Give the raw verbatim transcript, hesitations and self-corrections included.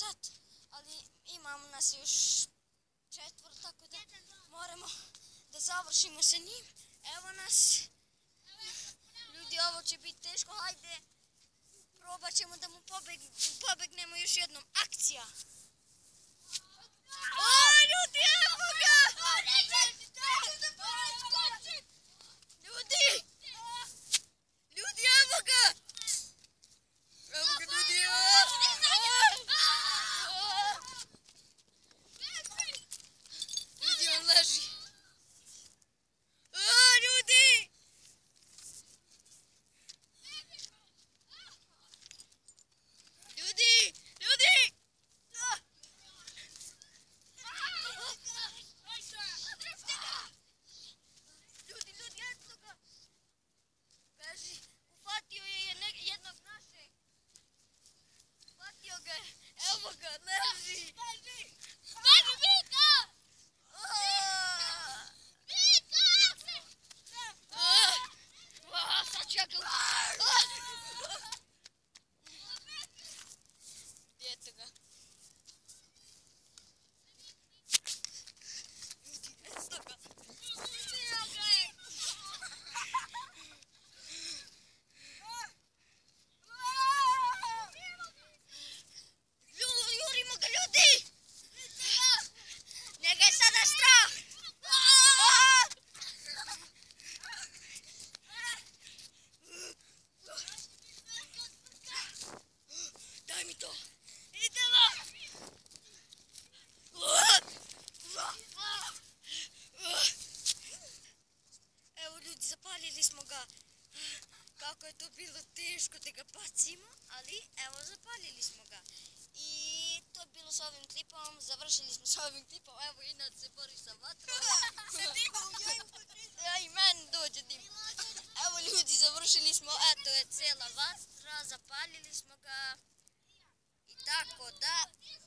sat, ali imamo nas još četvrt, tako da moramo da završimo sa njim. Evo nas. Ljudi, ovo će biti teško, hajde. Probat ćemo da mu pobegnemo još jednom. Akcija! O, ljudi, evo ga! Ljudi! Ljudi, evo ga! Evo ga, ljudi, ljudi, on leži. O, ljudi! Ljudi! Ljudi! Ljudi, ljudi, eto ga! Beži, ufatio je jednog našeg. Ufatio ga je, evo ga, leži. Beži! Beži, Vika! Vika! Sad ću ja ga ufatiti. Eto ga. Ljudi, eto ga. Jurimo ga, ljudi! Njega je sada strah! Daj mi to! Idemo! Evo ljudi, zapalili smo ga. Kako je to bilo teško da ga bacimo, ali evo zapalili smo ga. I to je bilo s ovim klipom, završili smo s ovim klipom, evo Inad se bori sa vatrom. Ja i meni dođe dim. Evo ljudi, završili smo, eto je cijela vatra, zapalili smo ga i tako da.